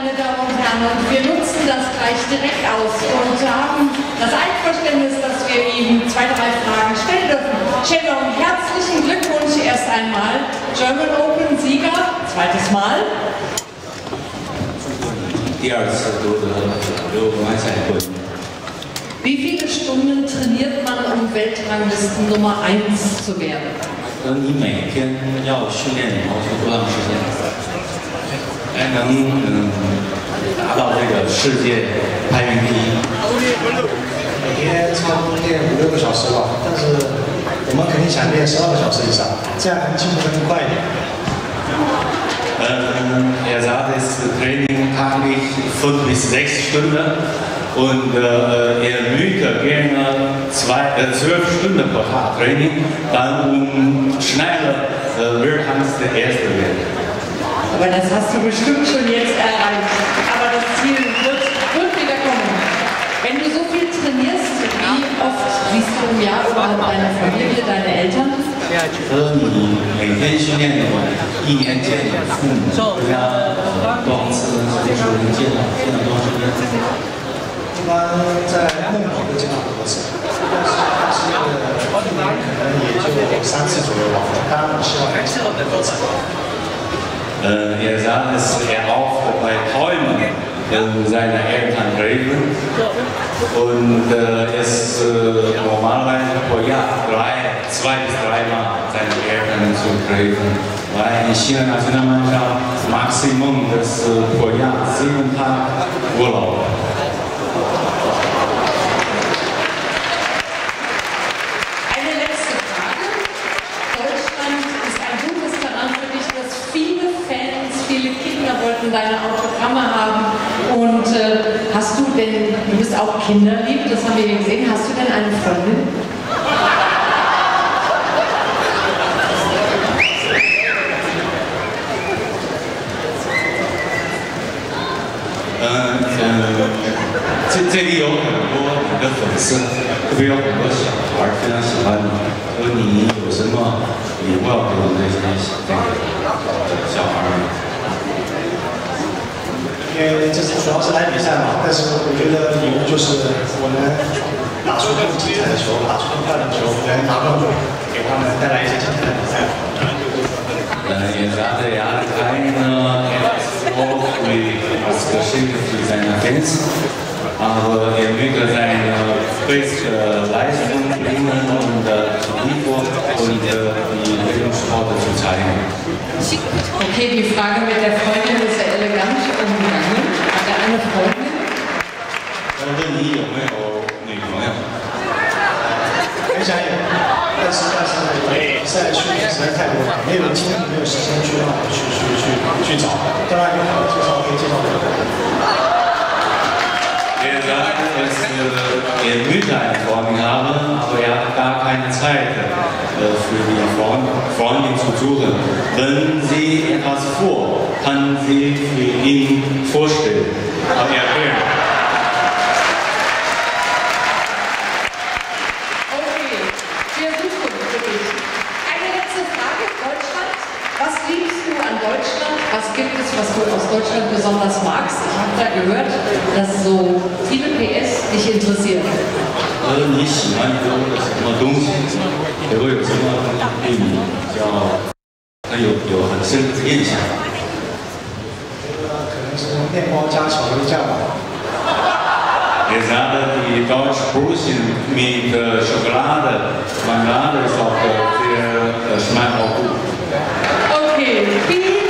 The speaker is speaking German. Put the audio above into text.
meine Damen und Herren, und wir nutzen das gleich direkt aus und haben das Einverständnis, dass wir ihm 2, 3 Fragen stellen dürfen. Shenong, herzlichen Glückwunsch erst einmal. German Open Sieger, zweites Mal. Wie viele Stunden trainiert man, um Weltranglisten Nummer 1 zu werden? 你每天要训练羽毛球多长时间，才能达到这个世界排名第一？ 每天差不多练5、6个小时吧，但是我们肯定想练12个小时以上，这样能进步得更快一点。 sagt, das Training täglich 5 bis 6 Stunden und möchte gerne 12 Stunden pro Tag Training, dann schneller Weltrangliste der Erste werden. Aber das hast du bestimmt schon jetzt erreicht. Aber das Ziel wird wieder kommen. Wenn du so viel trainierst, wie oft siehst du im Jahr überhaupt deine Familie, deine Eltern? 你每天训练1年见你父母家多少次？就是见了多长时间？ 一般在梦里会见到很多次，但是一年可能也就3次左右吧。当然，我希望还是能够再多。 sagt, dass auch bei Träumen seine Eltern treffen und ist normalerweise pro Jahr 2 bis 3 Mal seine Eltern zu treffen. Weil in China Nationalmannschaft Maximum ist pro Jahr 7 Tage Urlaub. Deine Autogramme haben und hast du denn, du bist auch kinderlieb, das haben wir hier gesehen, hast du denn eine Freundin? 这里有很多你的粉丝，特别有很多小孩非常喜欢你，说你有什么礼物要给我们这些小孩？ 因为这次主要是来比赛嘛，但是我觉得礼物就是我能打出更精彩的球，打出更漂亮的球，能拿冠军，给他们带来一些精彩的比赛。 Ihr sagte, er hat keine was Geschenke für seine Fans, aber er möchte seine beste Leistung bringen und liefern und die Weltsport zu zeigen. Okay, die Frage mit der Freundin ist sehr elegant umgegangen. Hat er eine Freundin? 问你有没有女朋友？ 很想有，但是比赛训练实在太多了，没有精力，没有时间去让我去找。当然有好的介绍可以介绍给我。 Er sagt, dass er möchte eine Freundin haben, aber er hat gar keine Zeit für die Freundin zu suchen. Wenn sie etwas vor, kann sie für ihn vorstellen. Aber er will. Okay, wir suchen für dich. Eine letzte Frage, Deutschland. Was liebst du an Deutschland? Was gibt es, was du aus Deutschland besonders magst? Ich habe da gehört, dass so viele PS dich interessieren. 你喜欢的什么东西？也会有什么对你比较有很深的印象？ 可能是面包加巧克力酱吧。 Er sagte, die deutsche Brötchen mit Schokolade, Marmelade ist auch sehr schmeckt auch gut. Okay, vielen